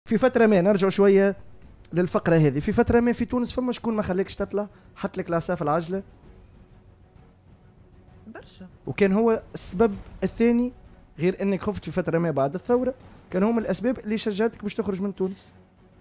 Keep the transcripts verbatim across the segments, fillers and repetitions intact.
في فتره ما نرجع شويه للفقره هذه، في فتره ما في تونس فما شكون ما خليكش تطلع، حط لك العصا في العجله برشا، وكان هو السبب الثاني غير انك خفت في فتره ما بعد الثوره، كان هم الاسباب اللي شجعتك باش تخرج من تونس.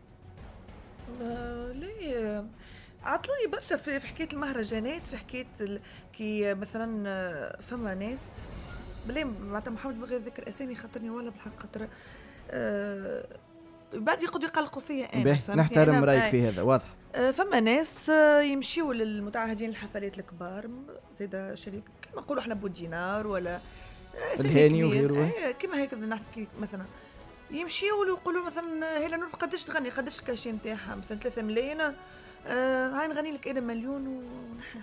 آه ليه عطلوني برشا في حكايه المهرجانات، في حكايه كي مثلا فما ناس بلا معناتها محمد بغير ذكر اسامي خاطرني ولا بالحق خاطر آه بعد يقعدوا يقلقوا فيا انا. نحترم رايك في هذا واضح. آه فما ناس آه يمشيوا للمتعهدين الحفلات الكبار زيدا شريك كما نقولوا احنا بودينار ولا آه الهاني وغيره آه كما هيك نحكي مثلا يمشيوا ويقولوا مثلا هيلا نور قداش تغني قداش الكاشي نتاعها مثلا ثلاثة ملايين آه هاي نغني لك انا مليون ونحيها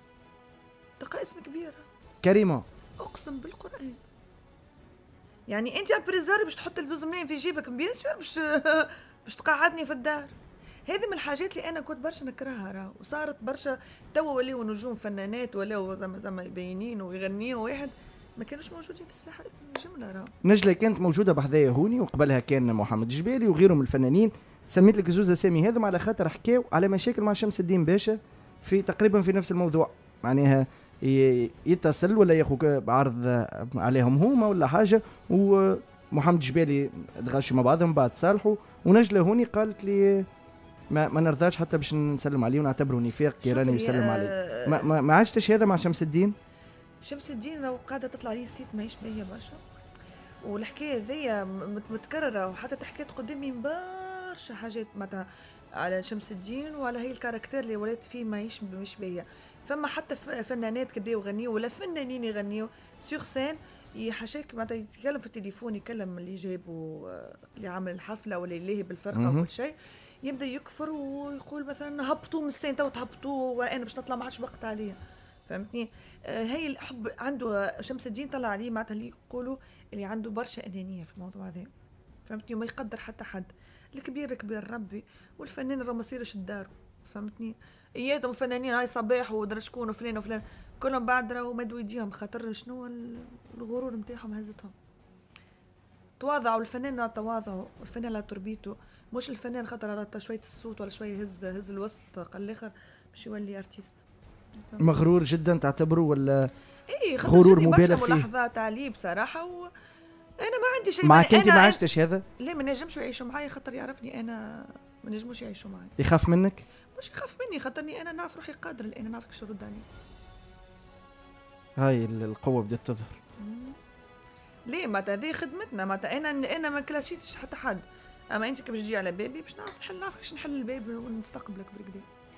تلقى اسم كبير كريمه اقسم بالقران. يعني انت ابريزاري باش تحط الزوز ملايين في جيبك بيان سور باش باش تقعدني في الدار. هذه من الحاجات اللي انا كنت برشا نكرهها راه وصارت برشا توا ولاو نجوم فنانات ولاو زعما زعما باينين ويغنيوا واحد ما كانوش موجودين في الساحه جمله راه. نجله كانت موجوده بحذايا هوني وقبلها كان محمد جبالي وغيرهم من الفنانين. سميت لك زوز اسامي هذم على خاطر حكاو على مشاكل مع شمس الدين باشا في تقريبا في نفس الموضوع، معناها يتصل ولا ياخذ بعرض عليهم هما ولا حاجه، ومحمد جبالي تغشوا مع بعضهم بعد تصالحوا، ونجله هوني قالت لي ما, ما نرضاش حتى باش نسلم عليه ونعتبره نفاق كي راني نسلم عليه. ما, ما, ما عشتش هذا مع شمس الدين؟ شمس الدين لو قاعده تطلع لي سيت ماهيش باهيه برشا، والحكايه ذي متكرره وحتى تحكيت قدامي برشا حاجات معناتها على شمس الدين وعلى هي الكاركتير اللي ولات فيه ماهيش مش باهيه. فما حتى فنانات كبداو يغنيوا ولا فنانين يغنيوا سيغ سين يحشاك معناتها يتكلم في التليفون يكلم اللي جابوا اللي عامل الحفله ولا اللي بالفرقه وكل شيء، يبدا يكفر ويقول مثلا هبطوا من السين تو تهبطوا وانا باش نطلع ما عادش وقت عليا. فهمتني؟ آه هي الحب عنده شمس الدين طلع عليه معناتها اللي يقولوا اللي عنده برشا انانيه في الموضوع هذا. فهمتني؟ وما يقدر حتى حد، الكبير كبير ربي والفنان راه ما يصيرش الدار. فهمتني؟ ايادهم فنانين هاي صباح ودرا شكون وفلان وفلان كلهم بعد راهو مدوا يديهم خاطر شنو الغرور نتاعهم هزتهم. تواضعوا الفنان، لا تواضعوا الفنان لا تربيته، مش الفنان خاطر راه شويه الصوت ولا شويه هز هز الوسط قال الاخر باش يولي ارتيست. مغرور جدا تعتبره ولا اي غرور مبالغ فيه؟ ملاحظات عليه بصراحه و... انا ما عندي شيء معك انت ما عشتش هذا؟ لا ما نجمش يعيشوا معايا خاطر يعرفني انا ما نجموش يعيشوا معايا. يخاف منك؟ مش يخاف مني خاطرني انا نعرف روحي قادر لان نعرف كيفاش نرد عليه. هاي القوه بدات تظهر. ليه ما هذه خدمتنا ما انا انا ما كلاشيتش حتى حد، اما انت كي باش تجي على بابي باش نعرف نحل نعرف كيفاش نحل الباب ونستقبلك بالكدا.